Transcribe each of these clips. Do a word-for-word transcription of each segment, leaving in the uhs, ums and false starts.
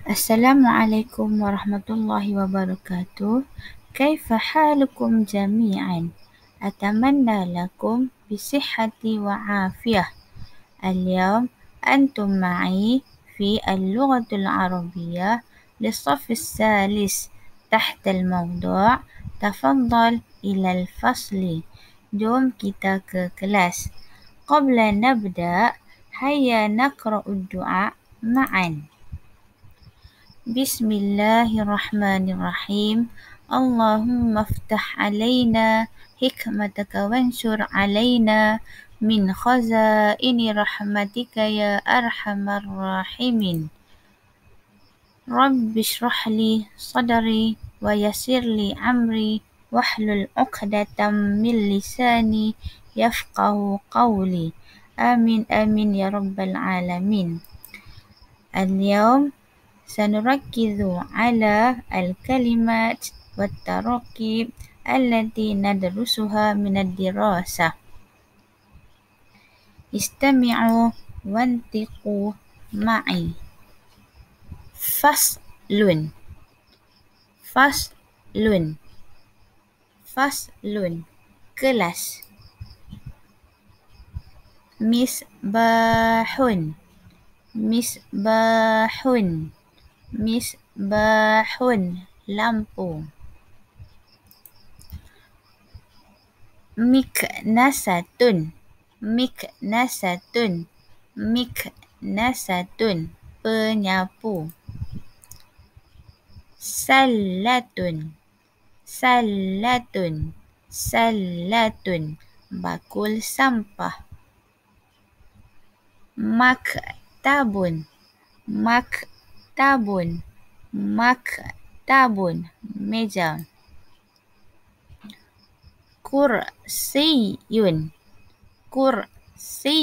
Assalamualaikum warahmatullahi wabarakatuh. Kaifa halukum jami'an? Atamanna lakum bisihhati wa afiyah. Al-yawm antum ma'i fi al-lughatul arabiyyah للصف الثالث تحت الموضوع تفضل إلى الفصل. Jom kita ke kelas. قبل نبدأ هيا نقرأ الدعاء معا. بسم الله الرحمن الرحيم. اللهم افتح علينا حكمتك وانشر علينا من خزائن رحمتك يا أرحم الراحمين. رب اشرح لي صدري ويسر لي أمري واحلل عقدة من لساني يفقه قولي. آمين آمين يا رب العالمين. اليوم سنركز على الكلمات والتراكيب التي ندرسها من الدراسة. استمعوا وانطقوا معي. فصل فصل فصل kelas. مصباح مصباح مصباح lampu. مكنسة مكنسة مكنسة penyapu. سلة سلة سلة bakul sampah. مكتب مكتب مكتب meja. كرسي كرسي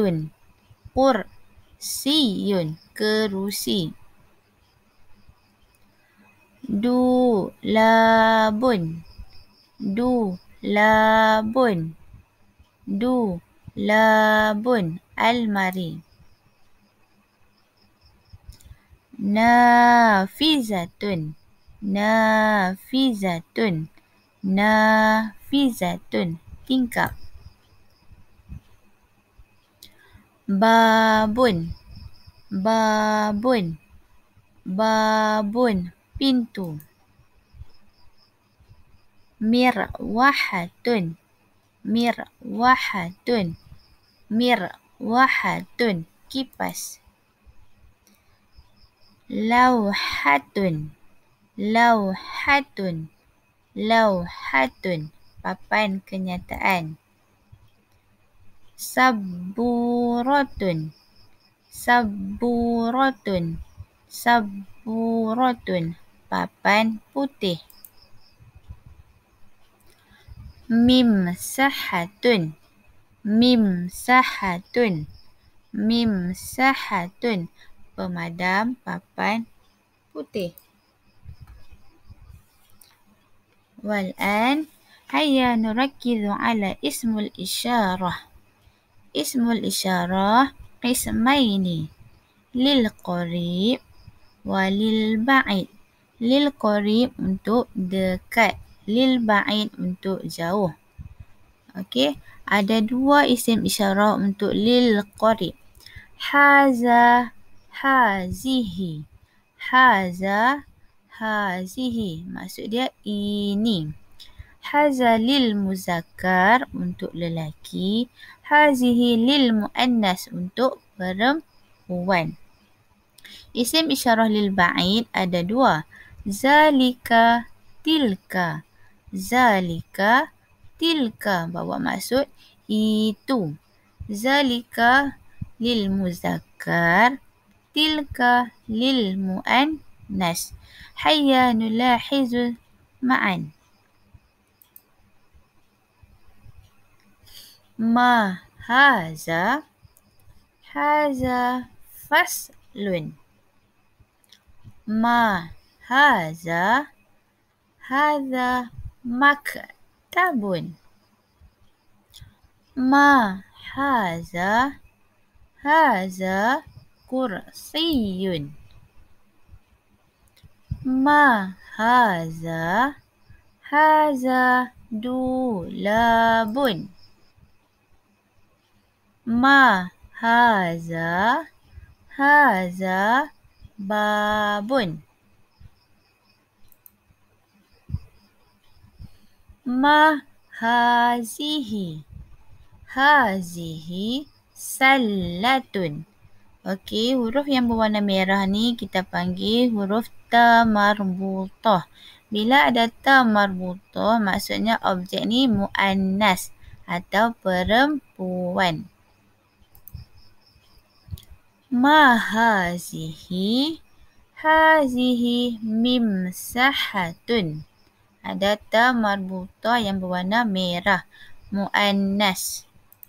كرسي kerusi. دولاب دولاب دولاب almari. نافذة نافذة نافذة tingkap. باب باب باب pintu. مروحة مروحة مروحة kipas. لوحة لوحة لوحة papan kenyataan. سبورة سبورة سبورة papan putih. ممسحة ممسحة ممسحة pemadam papan putih. والآن هيا نركز على اسم الإشارة. اسم الإشارة قسمين للقريب وللبعيد. للقريب untuk dekat, lilba'id untuk jauh. Okey, ada dua isim isyarah untuk lilqarib. Haza, hazihi. Haza, hazihi. Maksud dia ini. Haza lil muzakkar untuk lelaki. Hazihi lil muannas untuk perempuan. Isim isyarah lil ba'id ada dua. Zalika, tilka. Zalika, tilka. Bawa maksud itu. Zalika lil muzakkar. Tilka lil muannas. Hayya nulahizu ma'an. ما هذا هذا فصل. ما هذا هذا مكتب. ما هذا هذا كرسي. Ma haza? Haza dulabun. Ma haza? Haza babun. Ma hazihi? Hazihi sallatun. Okey, huruf yang berwarna merah ni kita panggil huruf ta marbutah. Bila ada ta marbutah, maksudnya objek ni muannas atau perempuan. Ma hazihi? Hazihi mimsahatun. Ada ta marbutah yang berwarna merah, muannas.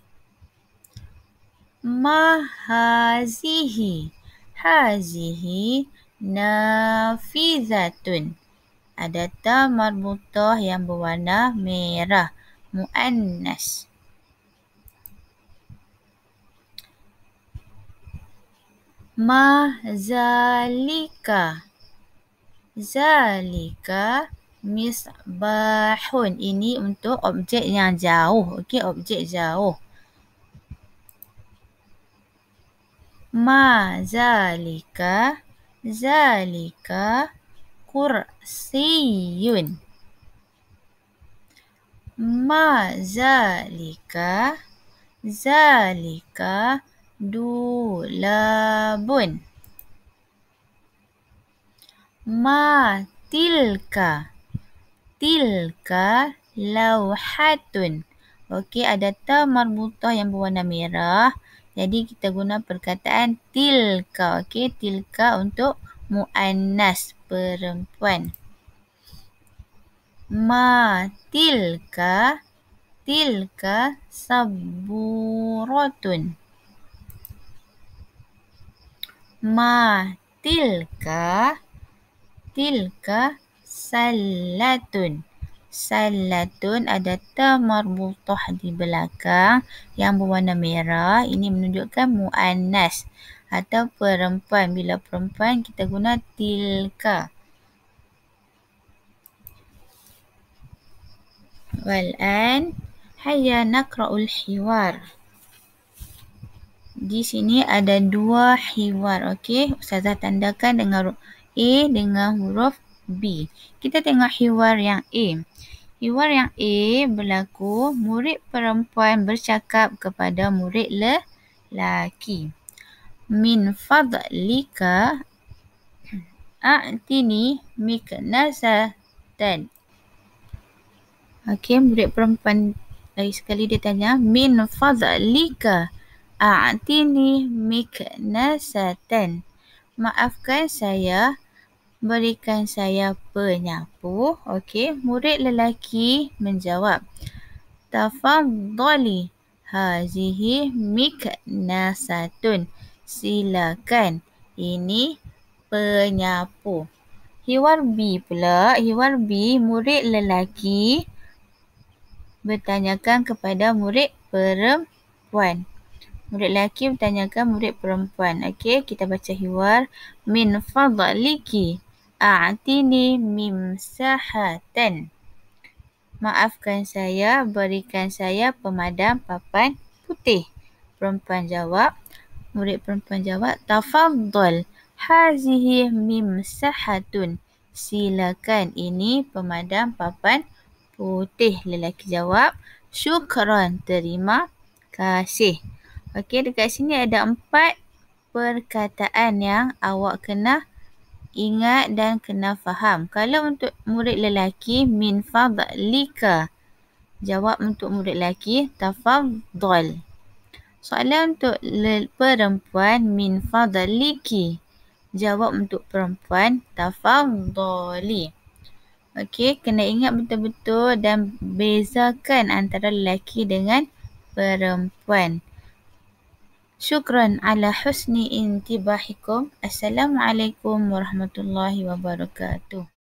Ma hazihi? Hazihi nafizatun. Ada ta marbutah yang berwarna merah, muannas. Ma zalika? Zalika misbahun. Ini untuk objek yang jauh. Okey, objek jauh. Ma zalika? Zalika kursiyun. Ma zalika? Zalika dulabun. Ma tilka? Tilka lauhatun. Okey, ada ta marbutah yang berwarna merah. Jadi kita guna perkataan tilka. Okey, tilka untuk muannas, perempuan. Ma tilka? Tilka saburatun. Ma tilka? Tilka sallatun. Sallatun ada ta marbutah di belakang yang berwarna merah. Ini menunjukkan muannas atau perempuan. Bila perempuan kita guna tilka. Wal'an hayya naqra'ul hiwar. Di sini ada dua hiwar. Okey, Ustazah tandakan dengan huruf A dengan huruf B. Kita tengok hiwar yang A. Hiwar yang A berlaku murid perempuan bercakap kepada murid lelaki. Min fadlika a'tini miknasatan. Okey, murid perempuan lagi sekali dia tanya, min fadlika a'tini miknasatan. Maafkan saya, berikan saya penyapu. Okey, murid lelaki menjawab, tafaddali hazihi miknasatun. Silakan, ini penyapu. Hiwar B pula, hiwar B murid lelaki bertanyakan kepada murid perempuan. Murid lelaki bertanyakan murid perempuan. Okey, kita baca hiwar. Min fadliki a'tini mimsahatan. Maafkan saya, berikan saya pemadam papan putih. Perempuan jawab, murid perempuan jawab, tafaddal hazihi mimsahatun. Silakan, ini pemadam papan putih. Lelaki jawab, syukran, terima kasih. Okey, dekat sini ada empat perkataan yang awak kena ingat dan kena faham. Kalau untuk murid lelaki, min fadlika. Jawab untuk murid lelaki, tafaddal. Soalan untuk perempuan, min fadliki. Jawab untuk perempuan, tafaddali. Okey, kena ingat betul-betul dan bezakan antara lelaki dengan perempuan. Syukran ala husni intibahikum. Assalamualaikum warahmatullahi wabarakatuh.